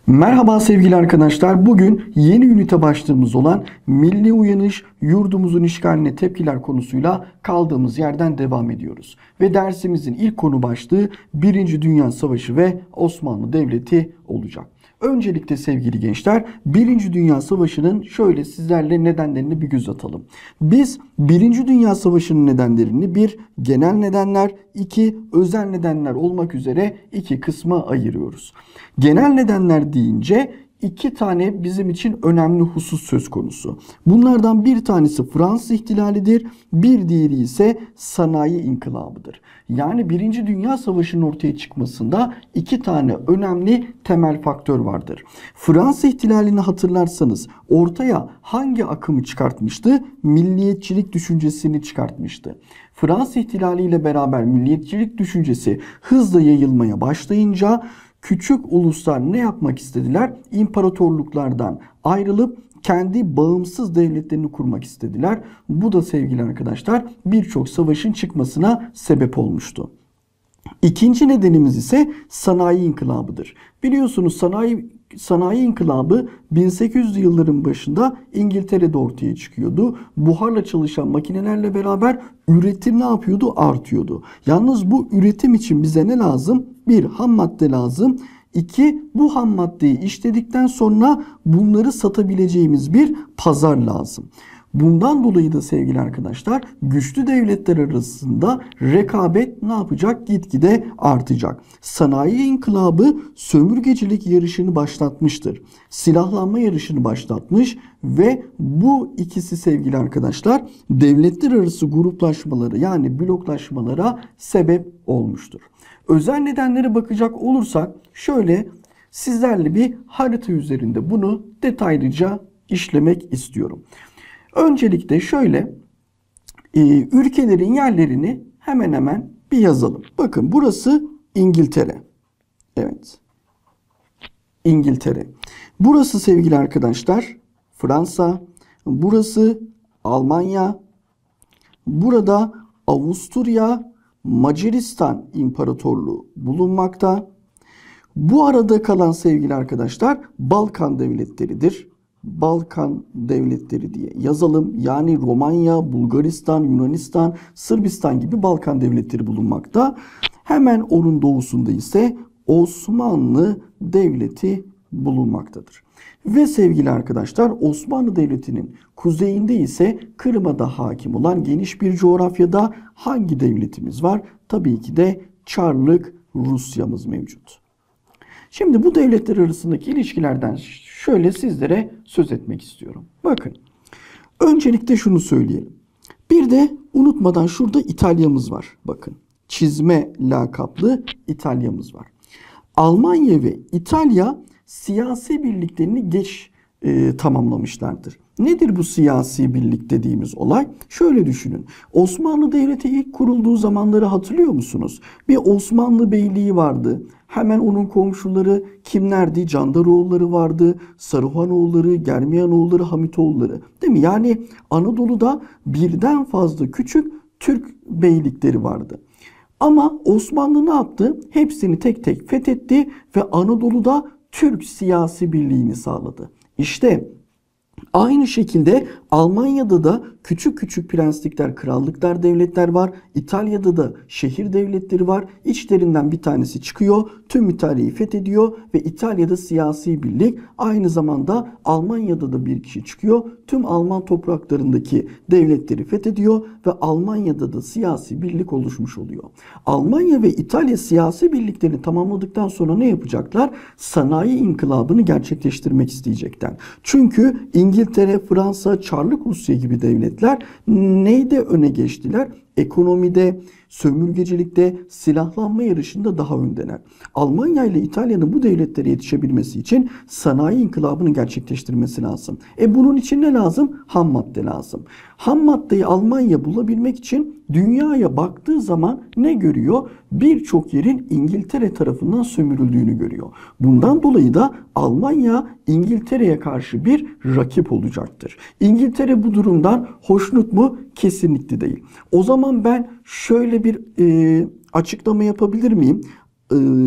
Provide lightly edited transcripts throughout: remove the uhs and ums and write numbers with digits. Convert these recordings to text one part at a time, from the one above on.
Merhaba sevgili arkadaşlar. Bugün yeni ünite başlığımız olan Milli Uyanış, Yurdumuzun işgaline tepkiler konusuyla kaldığımız yerden devam ediyoruz. Ve dersimizin ilk konu başlığı Birinci Dünya Savaşı ve Osmanlı Devleti olacak. Öncelikle sevgili gençler, Birinci Dünya Savaşı'nın şöyle sizlerle nedenlerini bir göz atalım. Biz Birinci Dünya Savaşı'nın nedenlerini bir genel nedenler, iki özel nedenler olmak üzere iki kısma ayırıyoruz. Genel nedenler deyince iki tane bizim için önemli husus söz konusu. Bunlardan bir tanesi Fransız ihtilalidir, bir diğeri ise sanayi inkılabıdır. Yani Birinci Dünya Savaşı'nın ortaya çıkmasında iki tane önemli temel faktör vardır. Fransız ihtilalini hatırlarsanız ortaya hangi akımı çıkartmıştı? Milliyetçilik düşüncesini çıkartmıştı. Fransız ihtilaliyle beraber milliyetçilik düşüncesi hızla yayılmaya başlayınca küçük uluslar ne yapmak istediler? İmparatorluklardan ayrılıp kendi bağımsız devletlerini kurmak istediler. Bu da sevgili arkadaşlar birçok savaşın çıkmasına sebep olmuştu. İkinci nedenimiz ise sanayi inkılabıdır. Biliyorsunuz sanayi inkılabı 1800'lü yılların başında İngiltere'de ortaya çıkıyordu. Buharla çalışan makinelerle beraber üretim ne yapıyordu? Artıyordu. Yalnız bu üretim için bize ne lazım? Bir, ham madde lazım. İki, bu ham maddeyi işledikten sonra bunları satabileceğimiz bir pazar lazım. Bundan dolayı da sevgili arkadaşlar güçlü devletler arasında rekabet ne yapacak? Gitgide artacak. Sanayi inkılabı sömürgecilik yarışını başlatmıştır. Silahlanma yarışını başlatmış ve bu ikisi sevgili arkadaşlar devletler arası gruplaşmaları yani bloklaşmalara sebep olmuştur. Özel nedenlere bakacak olursak şöyle sizlerle bir harita üzerinde bunu detaylıca işlemek istiyorum. Öncelikle şöyle ülkelerin yerlerini hemen hemen bir yazalım. Bakın burası İngiltere. Evet. İngiltere. Burası sevgili arkadaşlar Fransa. Burası Almanya. Burada Avusturya, Macaristan İmparatorluğu bulunmakta. Bu arada kalan sevgili arkadaşlar Balkan devletleridir. Balkan devletleri diye yazalım. Yani Romanya, Bulgaristan, Yunanistan, Sırbistan gibi Balkan devletleri bulunmakta. Hemen onun doğusunda ise Osmanlı Devleti bulunmaktadır. Ve sevgili arkadaşlar Osmanlı Devleti'nin kuzeyinde ise Kırım'a da hakim olan geniş bir coğrafyada hangi devletimiz var? Tabii ki de Çarlık Rusya'mız mevcut. Şimdi bu devletler arasındaki ilişkilerden şöyle sizlere söz etmek istiyorum. Bakın, öncelikle şunu söyleyelim. Bir de unutmadan şurada İtalya'mız var. Bakın, çizme lakaplı İtalya'mız var. Almanya ve İtalya siyasi birliklerini geç tamamlamışlardır. Nedir bu siyasi birlik dediğimiz olay? Şöyle düşünün. Osmanlı Devleti ilk kurulduğu zamanları hatırlıyor musunuz? Bir Osmanlı Beyliği vardı. Hemen onun komşuları kimlerdi? Candaroğulları vardı. Saruhanoğulları, Germiyanoğulları, Hamitoğulları. Değil mi? Yani Anadolu'da birden fazla küçük Türk beylikleri vardı. Ama Osmanlı ne yaptı? Hepsini tek tek fethetti ve Anadolu'da Türk siyasi birliğini sağladı. İşte aynı şekilde Almanya'da da küçük küçük prenslikler, krallıklar, devletler var. İtalya'da da şehir devletleri var. İçlerinden bir tanesi çıkıyor, tüm İtalya'yı fethediyor ve İtalya'da siyasi birlik. Aynı zamanda Almanya'da da bir kişi çıkıyor, tüm Alman topraklarındaki devletleri fethediyor ve Almanya'da da siyasi birlik oluşmuş oluyor. Almanya ve İtalya siyasi birliklerini tamamladıktan sonra ne yapacaklar? Sanayi inkılabını gerçekleştirmek isteyecekler. Çünkü İngiltere, Fransa, Çarlık Rusya gibi devletler neyde öne geçtiler? Ekonomide, sömürgecilikte, silahlanma yarışında daha öndeler. Almanya ile İtalya'nın bu devletlere yetişebilmesi için sanayi inkılabını gerçekleştirmesi lazım. Bunun için ne lazım? Ham madde lazım. Ham maddeyi Almanya bulabilmek için dünyaya baktığı zaman ne görüyor? Birçok yerin İngiltere tarafından sömürüldüğünü görüyor. Bundan dolayı da Almanya İngiltere'ye karşı bir rakip olacaktır. İngiltere bu durumdan hoşnut mu? Kesinlikle değil. O zaman ben şöyle bir açıklama yapabilir miyim?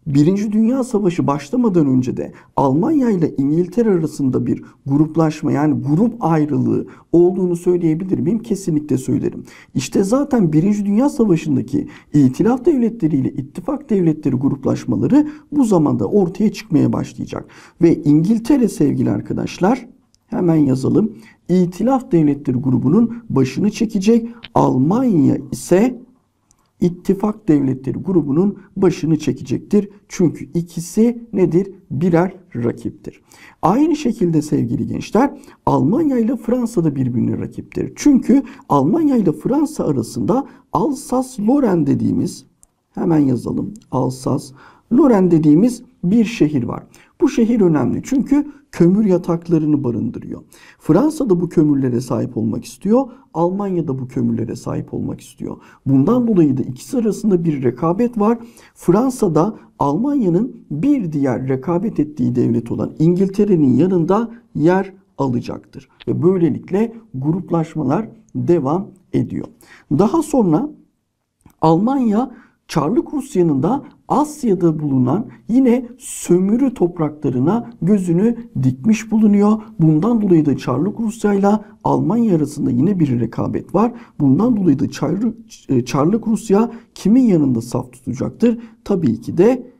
Birinci Dünya Savaşı başlamadan önce de Almanya ile İngiltere arasında bir gruplaşma, yani grup ayrılığı olduğunu söyleyebilir miyim? Kesinlikle söylerim. İşte zaten Birinci Dünya Savaşı'ndaki İtilaf devletleri ile ittifak devletleri gruplaşmaları bu zamanda ortaya çıkmaya başlayacak. Ve İngiltere sevgili arkadaşlar, hemen yazalım, İtilaf devletleri grubunun başını çekecek. Almanya ise İttifak devletleri grubunun başını çekecektir. Çünkü ikisi nedir? Birer rakiptir. Aynı şekilde sevgili gençler, Almanya ile Fransa da birbirine rakiptir. Çünkü Almanya ile Fransa arasında Alsas-Lorraine dediğimiz, hemen yazalım, Alsas-Lorraine dediğimiz bir şehir var. Bu şehir önemli çünkü kömür yataklarını barındırıyor. Fransa da bu kömürlere sahip olmak istiyor. Almanya da bu kömürlere sahip olmak istiyor. Bundan dolayı da ikisi arasında bir rekabet var. Fransa'da Almanya'nın bir diğer rekabet ettiği devlet olan İngiltere'nin yanında yer alacaktır. Ve böylelikle gruplaşmalar devam ediyor. Daha sonra Almanya, Çarlık Rusya'nın da Asya'da bulunan yine sömürü topraklarına gözünü dikmiş bulunuyor. Bundan dolayı da Çarlık Rusya ile Almanya arasında yine bir rekabet var. Bundan dolayı da Çarlık Rusya kimin yanında saf tutacaktır? Tabii ki de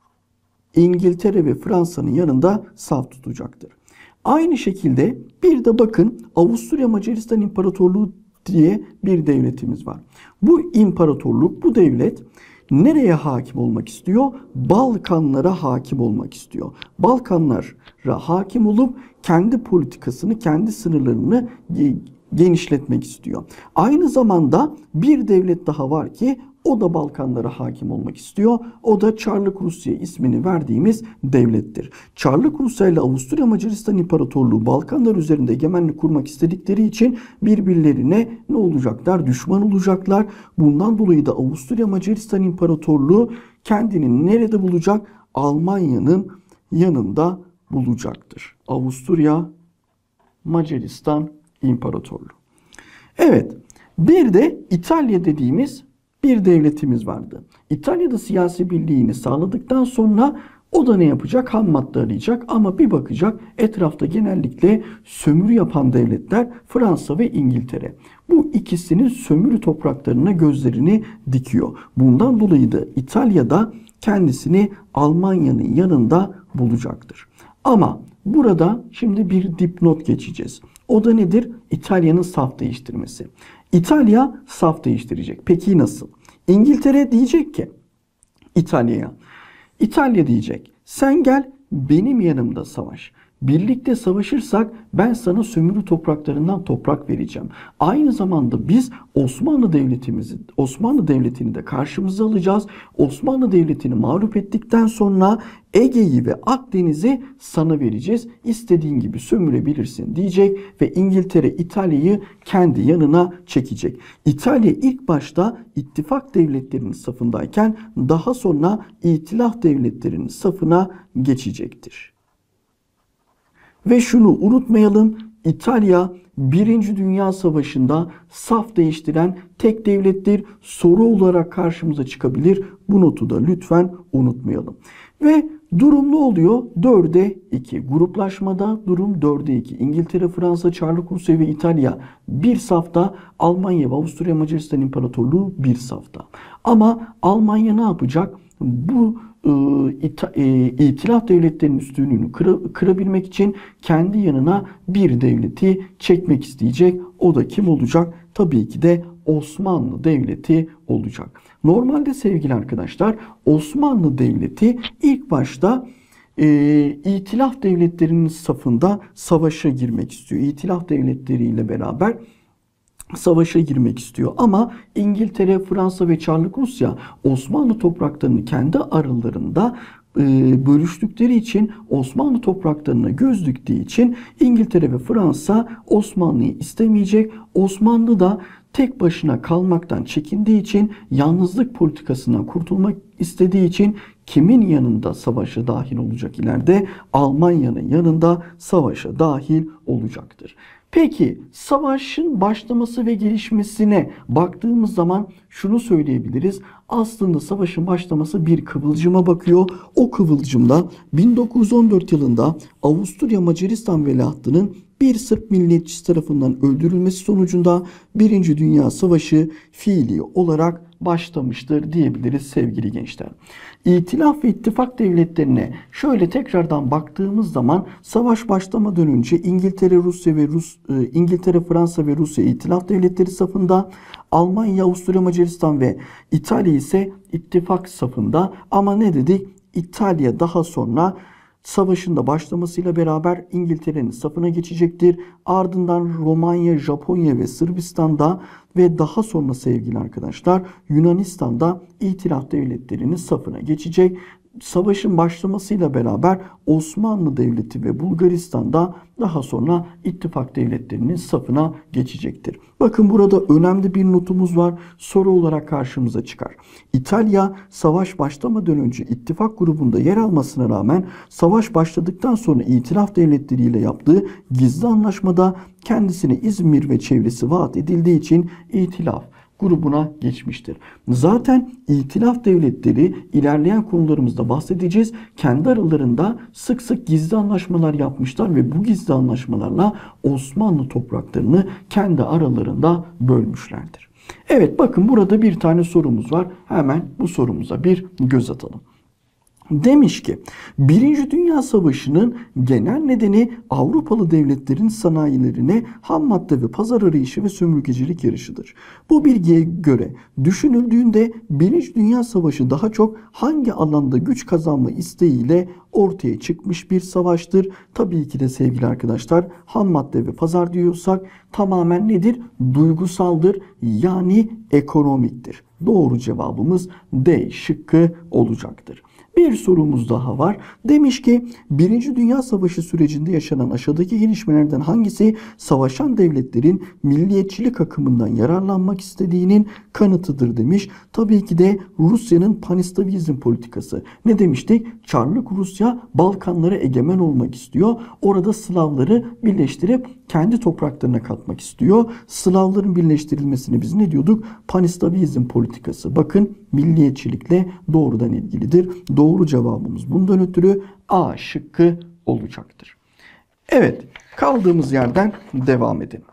İngiltere ve Fransa'nın yanında saf tutacaktır. Aynı şekilde bir de bakın, Avusturya Macaristan İmparatorluğu diye bir devletimiz var. Bu imparatorluk, bu devlet nereye hakim olmak istiyor? Balkanlara hakim olmak istiyor. Balkanlara hakim olup kendi politikasını, kendi sınırlarını genişletmek istiyor. Aynı zamanda bir devlet daha var ki o da Balkanlara hakim olmak istiyor. O da Çarlık Rusya ismini verdiğimiz devlettir. Çarlık Rusya ile Avusturya Macaristan İmparatorluğu Balkanlar üzerinde egemenlik kurmak istedikleri için birbirlerine ne olacaklar? Düşman olacaklar. Bundan dolayı da Avusturya Macaristan İmparatorluğu kendini nerede bulacak? Almanya'nın yanında bulacaktır. Avusturya Macaristan İmparatorluğu. Evet, bir de İtalya dediğimiz bir devletimiz vardı. İtalya'da siyasi birliğini sağladıktan sonra o da ne yapacak? Ham madde arayacak ama bir bakacak etrafta genellikle sömürü yapan devletler Fransa ve İngiltere. Bu ikisinin sömürü topraklarına gözlerini dikiyor. Bundan dolayı da İtalya'da kendisini Almanya'nın yanında bulacaktır. Ama burada şimdi bir dipnot geçeceğiz. O da nedir? İtalya'nın saf değiştirmesi. İtalya saf değiştirecek. Peki nasıl? İngiltere diyecek ki İtalya'ya, İtalya diyecek, sen gel benim yanımda savaş. Birlikte savaşırsak ben sana sömürü topraklarından toprak vereceğim. Aynı zamanda biz Osmanlı Devleti'ni de karşımıza alacağız. Osmanlı Devleti'ni mağlup ettikten sonra Ege'yi ve Akdeniz'i sana vereceğiz. İstediğin gibi sömürebilirsin diyecek ve İngiltere İtalya'yı kendi yanına çekecek. İtalya ilk başta ittifak devletlerinin safındayken daha sonra itilaf devletlerinin safına geçecektir. Ve şunu unutmayalım, İtalya 1. Dünya Savaşı'nda saf değiştiren tek devlettir. Soru olarak karşımıza çıkabilir. Bu notu da lütfen unutmayalım. Ve durum ne oluyor? 4'e 2. Gruplaşmada durum 4'e 2. İngiltere, Fransa, Çarlık Rusya ve İtalya bir safta. Almanya ve Avusturya Macaristan İmparatorluğu bir safta. Ama Almanya ne yapacak? Bu İtilaf devletlerinin üstünlüğünü kırabilmek için kendi yanına bir devleti çekmek isteyecek. O da kim olacak? Tabii ki de Osmanlı Devleti olacak. Normalde sevgili arkadaşlar, Osmanlı Devleti ilk başta İtilaf devletlerinin safında savaşa girmek istiyor. İtilaf devletleriyle beraber savaşa girmek istiyor. Ama İngiltere, Fransa ve Çarlık Rusya Osmanlı topraklarını kendi aralarında bölüştükleri için, Osmanlı topraklarına göz diktiği için İngiltere ve Fransa Osmanlı'yı istemeyecek. Osmanlı da tek başına kalmaktan çekindiği için, yalnızlık politikasından kurtulmak istediği için kimin yanında savaşa dahil olacak ileride? Almanya'nın yanında savaşa dahil olacaktır. Peki savaşın başlaması ve gelişmesine baktığımız zaman şunu söyleyebiliriz. Aslında savaşın başlaması bir kıvılcıma bakıyor. O kıvılcımda 1914 yılında Avusturya Macaristan veliahtının bir Sırp milliyetçisi tarafından öldürülmesi sonucunda Birinci Dünya Savaşı fiili olarak başlamıştır diyebiliriz sevgili gençler. İtilaf ve ittifak devletlerine şöyle tekrardan baktığımız zaman savaş başlamadan önce İngiltere, Fransa ve Rusya itilaf devletleri safında, Almanya, Avusturya, Macaristan ve İtalya ise ittifak safında. Ama ne dedik? İtalya daha sonra savaşın da başlamasıyla beraber İngiltere'nin safına geçecektir. Ardından Romanya, Japonya ve Sırbistan'da ve daha sonra sevgili arkadaşlar Yunanistan'da itilaf devletlerinin safına geçecek. Savaşın başlamasıyla beraber Osmanlı Devleti ve Bulgaristan'da daha sonra ittifak devletlerinin safına geçecektir. Bakın burada önemli bir notumuz var. Soru olarak karşımıza çıkar. İtalya savaş başlamadan önce ittifak grubunda yer almasına rağmen savaş başladıktan sonra itilaf devletleriyle yaptığı gizli anlaşmada kendisine İzmir ve çevresi vaat edildiği için itilaf grubuna geçmiştir. Zaten itilaf devletleri ilerleyen konularımızda bahsedeceğiz. Kendi aralarında sık sık gizli anlaşmalar yapmışlar ve bu gizli anlaşmalarla Osmanlı topraklarını kendi aralarında bölmüşlerdir. Evet bakın burada bir tane sorumuz var. Hemen bu sorumuza bir göz atalım. Demiş ki Birinci Dünya Savaşı'nın genel nedeni Avrupalı devletlerin sanayilerine ham madde ve pazar arayışı ve sömürgecilik yarışıdır. Bu bilgiye göre düşünüldüğünde Birinci Dünya Savaşı daha çok hangi alanda güç kazanma isteğiyle ortaya çıkmış bir savaştır? Tabii ki de sevgili arkadaşlar ham madde ve pazar diyorsak tamamen nedir? Duygusaldır yani ekonomiktir. Doğru cevabımız D şıkkı olacaktır. Bir sorumuz daha var. Demiş ki Birinci Dünya Savaşı sürecinde yaşanan aşağıdaki gelişmelerden hangisi savaşan devletlerin milliyetçilik akımından yararlanmak istediğinin kanıtıdır demiş. Tabii ki de Rusya'nın panislavizm politikası. Ne demiştik? Çarlık Rusya Balkanlara egemen olmak istiyor. Orada Slavları birleştirip kendi topraklarına katmak istiyor. Slavların birleştirilmesini biz ne diyorduk? Panislavizm politikası. Bakın milliyetçilikle doğrudan ilgilidir. Doğru cevabımız bundan ötürü A şıkkı olacaktır. Evet, kaldığımız yerden devam edelim.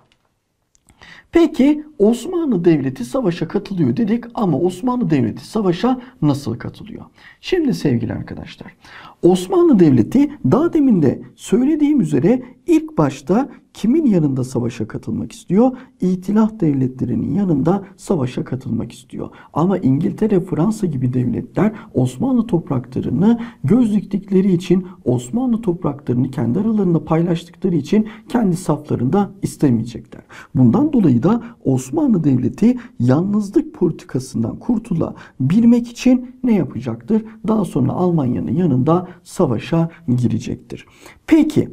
Peki Osmanlı Devleti savaşa katılıyor dedik ama Osmanlı Devleti savaşa nasıl katılıyor? Şimdi sevgili arkadaşlar, Osmanlı Devleti daha demin de söylediğim üzere ilk başta kimin yanında savaşa katılmak istiyor? İtilaf devletlerinin yanında savaşa katılmak istiyor. Ama İngiltere, Fransa gibi devletler Osmanlı topraklarını göz diktikleri için, Osmanlı topraklarını kendi aralarında paylaştıkları için kendi saflarında istemeyecekler. Bundan dolayı da Osmanlı Devleti yalnızlık politikasından kurtulabilmek için ne yapacaktır? Daha sonra Almanya'nın yanında savaşa girecektir. Peki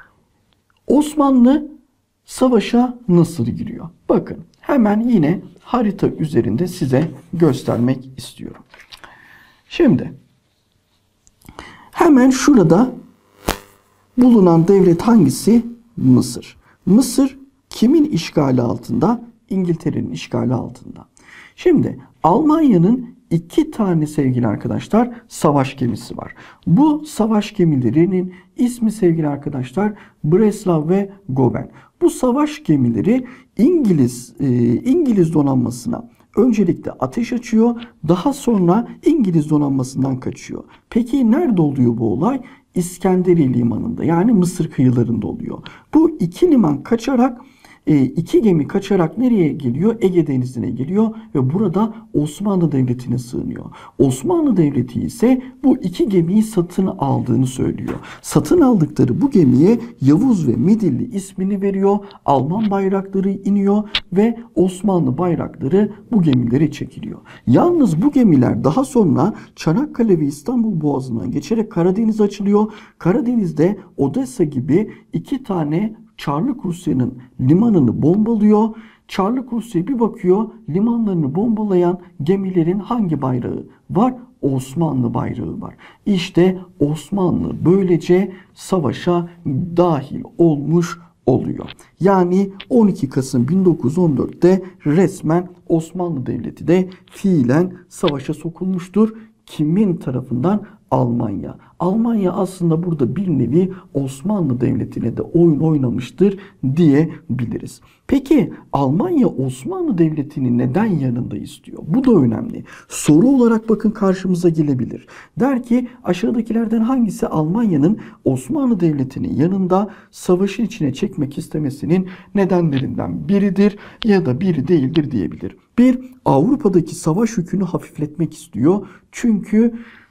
Osmanlı savaşa nasıl giriyor? Bakın hemen yine harita üzerinde size göstermek istiyorum. Şimdi hemen şurada bulunan devlet hangisi? Mısır. Mısır kimin işgali altında? İngiltere'nin işgali altında. Şimdi Almanya'nın iki tane sevgili arkadaşlar savaş gemisi var. Bu savaş gemilerinin ismi sevgili arkadaşlar Breslau ve Goeben. Bu savaş gemileri İngiliz donanmasına öncelikle ateş açıyor. Daha sonra İngiliz donanmasından kaçıyor. Peki nerede oluyor bu olay? İskenderiye limanında yani Mısır kıyılarında oluyor. Bu iki gemi kaçarak nereye geliyor? Ege Denizi'ne geliyor ve burada Osmanlı Devleti'ne sığınıyor. Osmanlı Devleti ise bu iki gemiyi satın aldığını söylüyor. Satın aldıkları bu gemiye Yavuz ve Midilli ismini veriyor. Alman bayrakları iniyor ve Osmanlı bayrakları bu gemilere çekiliyor. Yalnız bu gemiler daha sonra Çanakkale ve İstanbul Boğazı'ndan geçerek Karadeniz'e açılıyor. Karadeniz'de Odessa gibi iki tane Çarlık Rusya'nın limanını bombalıyor. Çarlık Rusya bir bakıyor limanlarını bombalayan gemilerin hangi bayrağı var? Osmanlı bayrağı var. İşte Osmanlı böylece savaşa dahil olmuş oluyor. Yani 12 Kasım 1914'te resmen Osmanlı Devleti de fiilen savaşa sokulmuştur. Kimin tarafından? Almanya. Almanya aslında burada bir nevi Osmanlı Devleti'ne de oyun oynamıştır diyebiliriz. Peki Almanya Osmanlı Devleti'ni neden yanında istiyor? Bu da önemli. Soru olarak bakın karşımıza gelebilir. Der ki aşağıdakilerden hangisi Almanya'nın Osmanlı Devleti'nin yanında savaşın içine çekmek istemesinin nedenlerinden biridir ya da biri değildir diyebilir. Bir, Avrupa'daki savaş yükünü hafifletmek istiyor. Çünkü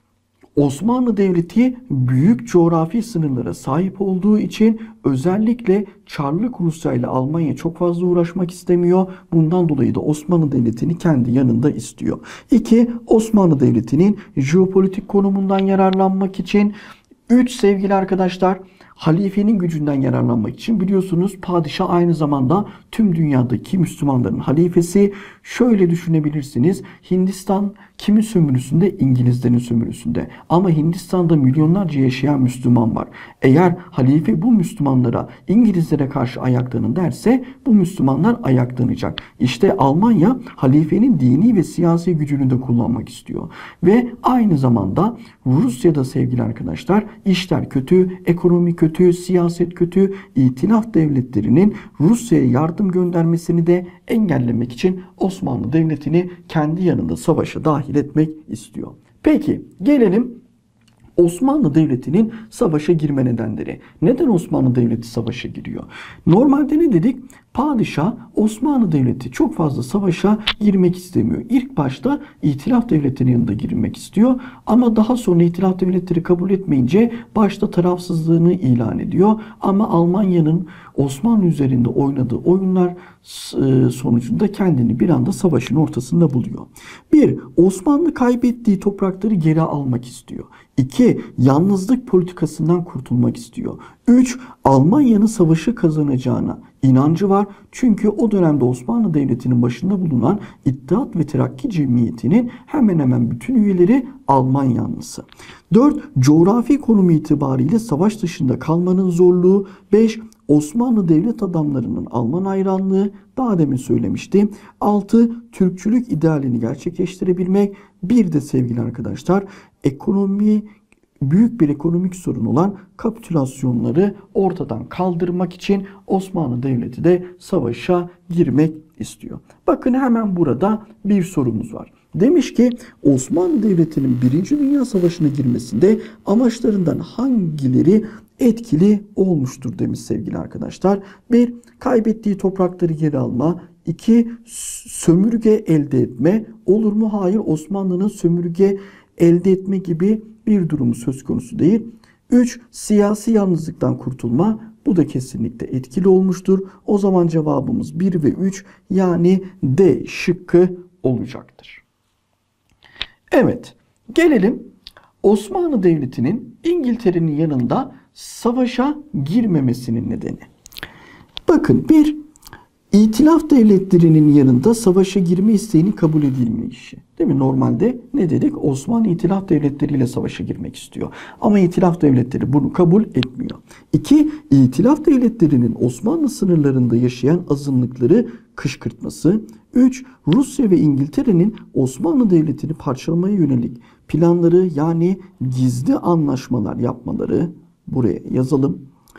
Osmanlı Devleti büyük coğrafi sınırlara sahip olduğu için özellikle Çarlık Rusya ile Almanya çok fazla uğraşmak istemiyor. Bundan dolayı da Osmanlı Devleti'ni kendi yanında istiyor. 2. Osmanlı Devleti'nin jeopolitik konumundan yararlanmak için. 3. Sevgili arkadaşlar, halifenin gücünden yararlanmak için. Biliyorsunuz padişah aynı zamanda tüm dünyadaki Müslümanların halifesi. Şöyle düşünebilirsiniz. Hindistan kimin sömürüsünde? İngilizlerin sömürüsünde. Ama Hindistan'da milyonlarca yaşayan Müslüman var. Eğer halife bu Müslümanlara İngilizlere karşı ayaklanın derse bu Müslümanlar ayaklanacak. İşte Almanya halifenin dini ve siyasi gücünü de kullanmak istiyor. Ve aynı zamanda Rusya'da sevgili arkadaşlar işler kötü, ekonomi kötü, siyaset kötü. İtilaf devletlerinin Rusya'ya yardım göndermesini de engellemek için Osmanlı Devleti'ni kendi yanında savaşa dahil etmek istiyor. Peki gelelim Osmanlı Devleti'nin savaşa girme nedenleri. Neden Osmanlı Devleti savaşa giriyor? Normalde ne dedik? Padişah Osmanlı Devleti çok fazla savaşa girmek istemiyor. İlk başta İtilaf Devleti'nin yanında girmek istiyor. Ama daha sonra İtilaf Devletleri kabul etmeyince başta tarafsızlığını ilan ediyor. Ama Almanya'nın Osmanlı üzerinde oynadığı oyunlar sonucunda kendini bir anda savaşın ortasında buluyor. 1. Osmanlı kaybettiği toprakları geri almak istiyor. 2. Yalnızlık politikasından kurtulmak istiyor. 3. Almanya'nın savaşı kazanacağına inancı var. Çünkü o dönemde Osmanlı Devleti'nin başında bulunan İttihat ve Terakki Cemiyeti'nin hemen hemen bütün üyeleri Alman yanlısı. 4. Coğrafi konumu itibariyle savaş dışında kalmanın zorluğu. 5. Osmanlı devlet adamlarının Alman hayranlığı, daha demin söylemiştim. 6. Türkçülük idealini gerçekleştirebilmek. Bir de sevgili arkadaşlar büyük bir ekonomik sorun olan kapitülasyonları ortadan kaldırmak için Osmanlı Devleti de savaşa girmek istiyor. Bakın hemen burada bir sorumuz var. Demiş ki Osmanlı Devleti'nin 1. Dünya Savaşı'na girmesinde amaçlarından hangileri etkili olmuştur demiş sevgili arkadaşlar. 1. Kaybettiği toprakları geri alma. 2. Sömürge elde etme. Olur mu? Hayır. Osmanlı'nın sömürge elde etme gibi bir durumu söz konusu değil. 3. Siyasi yalnızlıktan kurtulma. Bu da kesinlikle etkili olmuştur. O zaman cevabımız 1 ve 3 yani D şıkkı olacaktır. Evet, gelelim Osmanlı Devleti'nin İngiltere'nin yanında savaşa girmemesinin nedeni. Bakın İtilaf devletlerinin yanında savaşa girme isteğini kabul edilmeyişi. Değil mi? Normalde ne dedik? Osmanlı İtilaf devletleriyle savaşa girmek istiyor. Ama İtilaf devletleri bunu kabul etmiyor. 2. İtilaf devletlerinin Osmanlı sınırlarında yaşayan azınlıkları kışkırtması. 3. Rusya ve İngiltere'nin Osmanlı Devleti'ni parçalamaya yönelik planları yani gizli anlaşmalar yapmaları. Buraya yazalım.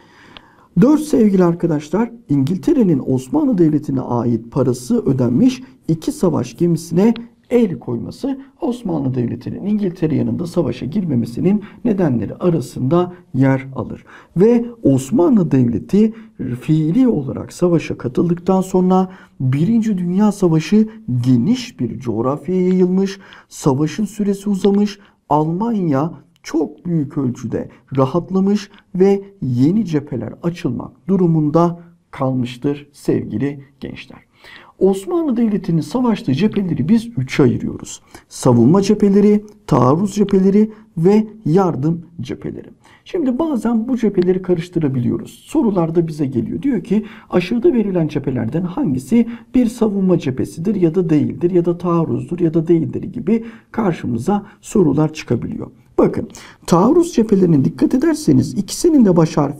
4 sevgili arkadaşlar, İngiltere'nin Osmanlı Devleti'ne ait parası ödenmiş 2 savaş gemisine el koyması Osmanlı Devleti'nin İngiltere yanında savaşa girmemesinin nedenleri arasında yer alır. Ve Osmanlı Devleti fiili olarak savaşa katıldıktan sonra 1. Dünya Savaşı geniş bir coğrafyaya yayılmış, savaşın süresi uzamış, Almanya çok büyük ölçüde rahatlamış ve yeni cepheler açılmak durumunda kalmıştır sevgili gençler. Osmanlı Devleti'nin savaştığı cepheleri biz 3'e ayırıyoruz. Savunma cepheleri, taarruz cepheleri ve yardım cepheleri. Şimdi bazen bu cepheleri karıştırabiliyoruz. Sorularda bize geliyor. Diyor ki aşağıda verilen cephelerden hangisi bir savunma cephesidir ya da değildir ya da taarruzdur ya da değildir gibi karşımıza sorular çıkabiliyor. Bakın taarruz cephelerine dikkat ederseniz ikisinin de baş harfi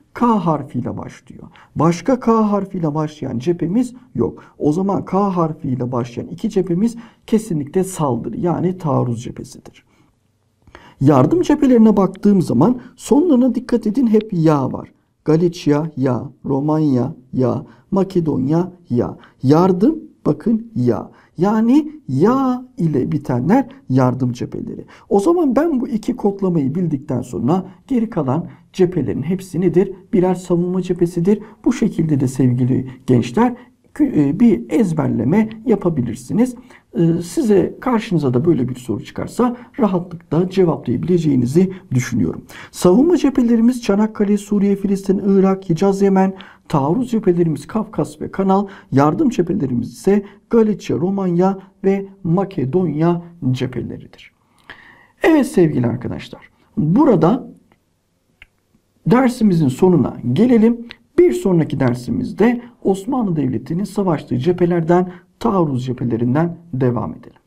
K harfiyle başlıyor. Başka K harfiyle başlayan cephemiz yok. O zaman K harfiyle başlayan iki cephemiz kesinlikle saldırı yani taarruz cephesidir. Yardım cephelerine baktığım zaman sonlarına dikkat edin, hep ya var. Galicia ya, Romanya ya, Makedonya ya. Yardım bakın ya. Yani ya ile bitenler yardım cepheleri. O zaman ben bu iki kodlamayı bildikten sonra geri kalan cephelerin hepsi nedir? Birer savunma cephesidir. Bu şekilde de sevgili gençler bir ezberleme yapabilirsiniz. Size karşınıza da böyle bir soru çıkarsa rahatlıkla cevaplayabileceğinizi düşünüyorum. Savunma cephelerimiz Çanakkale, Suriye, Filistin, Irak, Hicaz, Yemen. Taarruz cephelerimiz Kafkas ve Kanal. Yardım cephelerimiz ise Galicia, Romanya ve Makedonya cepheleridir. Evet sevgili arkadaşlar, burada dersimizin sonuna gelelim. Bir sonraki dersimizde Osmanlı Devleti'nin savaştığı cephelerden, taarruz cephelerinden devam edelim.